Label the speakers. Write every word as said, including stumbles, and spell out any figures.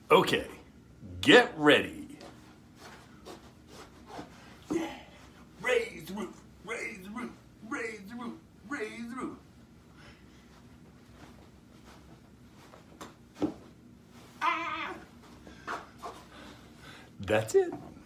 Speaker 1: Okay, get ready. Yeah, raise the roof, raise the roof, raise the roof, raise the roof. Ah! That's it.